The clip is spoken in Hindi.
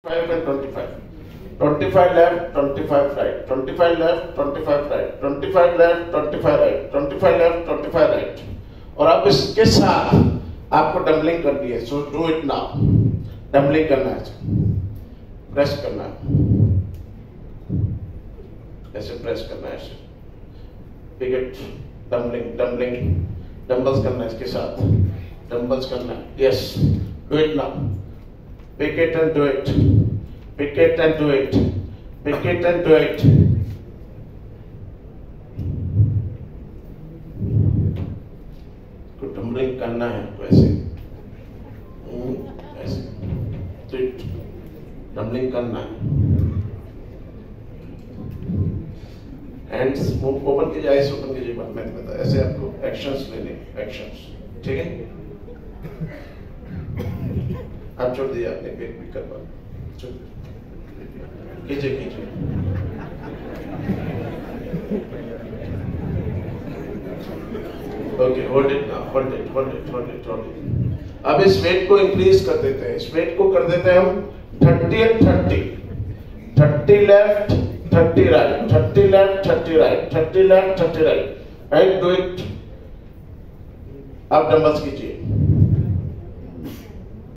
5 and 25. 25 left, 25 right. 25 left, 25 right. 25 left, 25 right. 25 left, 25 right. और अब इसके साथ आपको डंबलिंग करनी है. So do it now. डंबलिंग करना है. प्रेस करना है. ऐसे प्रेस करना है. ऐसे. पिकेट. डंबलिंग. डंबलिंग. डंबल्स करना है इसके साथ. डंबल्स करना है. Yes. Do it now. Pick it and do it. Pick it and do it. Pick it and do it. तो डंबलिंग करना है तो ऐसे ऐसे तो डंबलिंग करना है. हैंड्स मूव ओपन कीजिए. आइस ओपन कीजिए. मैं बता ऐसे आपको एक्शंस लेने. एक्शंस ठीक है. आप छोड़ दिए. आपने पेट भी करवा. कीजिए कीजिए. Okay hold it now. Hold it hold it hold it hold it. अब इस वेट को इंक्रीज कर देते हैं. इस वेट को कर देते हैं हम 30 and 30. 30 left 30 right. 30 left 30 right. 30 left 30 right. Right. Do it. अब डंबल्स कीजिए.